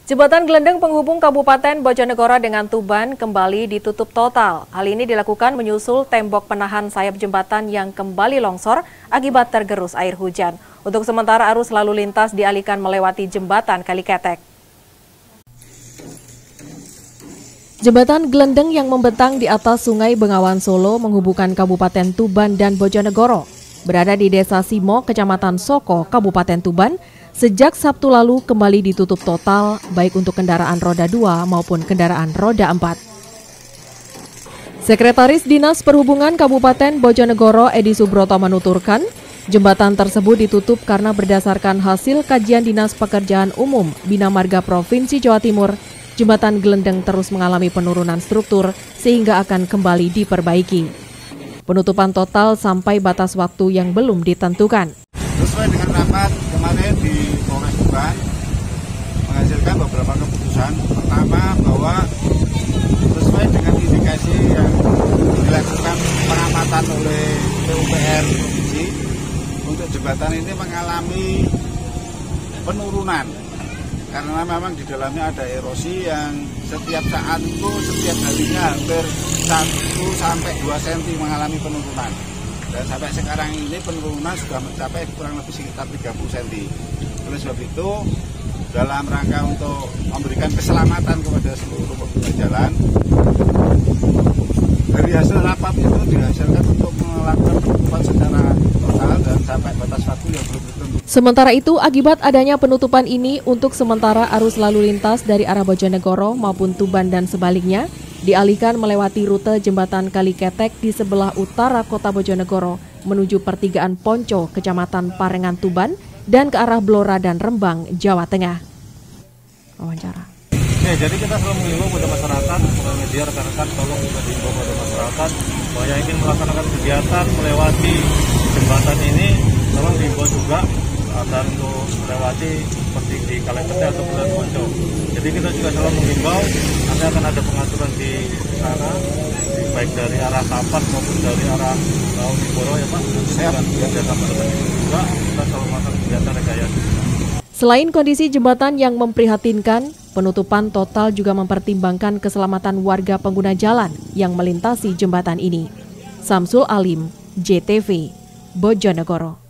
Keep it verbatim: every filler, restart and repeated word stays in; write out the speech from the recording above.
Jembatan gelendeng penghubung Kabupaten Bojonegoro dengan Tuban kembali ditutup total. Hal ini dilakukan menyusul tembok penahan sayap jembatan yang kembali longsor akibat tergerus air hujan. Untuk sementara arus lalu lintas dialihkan melewati jembatan Kaliketek. Jembatan gelendeng yang membentang di atas Sungai Bengawan Solo menghubungkan Kabupaten Tuban dan Bojonegoro. Berada di Desa Simo, Kecamatan Soko, Kabupaten Tuban, sejak Sabtu lalu kembali ditutup total, baik untuk kendaraan roda dua maupun kendaraan roda empat. Sekretaris Dinas Perhubungan Kabupaten Bojonegoro Edi Subroto menuturkan, jembatan tersebut ditutup karena berdasarkan hasil kajian Dinas Pekerjaan Umum Bina Marga Provinsi Jawa Timur, jembatan gelendeng terus mengalami penurunan struktur sehingga akan kembali diperbaiki. Penutupan total sampai batas waktu yang belum ditentukan. Sesuai dengan rapat kemarin di Polres Tuban menghasilkan beberapa keputusan. Pertama, bahwa sesuai dengan indikasi yang dilakukan pengamatan oleh P U P R Provinsi, untuk jembatan ini mengalami penurunan karena memang di dalamnya ada erosi yang setiap saat itu setiap harinya hampir satu sampai dua sentimeter mengalami penurunan. Dan sampai sekarang ini penurunan sudah mencapai kurang lebih sekitar tiga puluh sentimeter. Oleh sebab itu, dalam rangka untuk memberikan keselamatan kepada seluruh pengguna jalan, dari hasil rapat itu dihasilkan untuk melakukan penutupan secara total dan sampai batas waktu yang belum ditentukan. Sementara itu, akibat adanya penutupan ini, untuk sementara arus lalu lintas dari arah Bojonegoro maupun Tuban dan sebaliknya dialihkan melewati rute jembatan Kaliketek di sebelah utara kota Bojonegoro menuju pertigaan Ponco, Kecamatan Parengan, Tuban, dan ke arah Blora dan Rembang, Jawa Tengah. Wawancara. Oke, jadi kita selalu mengimbau pada masyarakat, media rekan-rekan tolong kita diimbau pada masyarakat bahwa yang ingin melaksanakan kegiatan melewati jembatan ini, tolong diimbau juga agar untuk melewati seperti di Kaliketek atau Bulan Ponco. Jadi kita juga selalu mengimbau nanti akan ada pengaturan di sana, baik dari arah Kapas maupun dari arah Uniboro ya Pak. Saya akan kerjasama dengan itu juga, kita selalu melakukan kegiatan rekayasa. Selain kondisi jembatan yang memprihatinkan, penutupan total juga mempertimbangkan keselamatan warga pengguna jalan yang melintasi jembatan ini. Samsul Alim, J T V, Bojonegoro.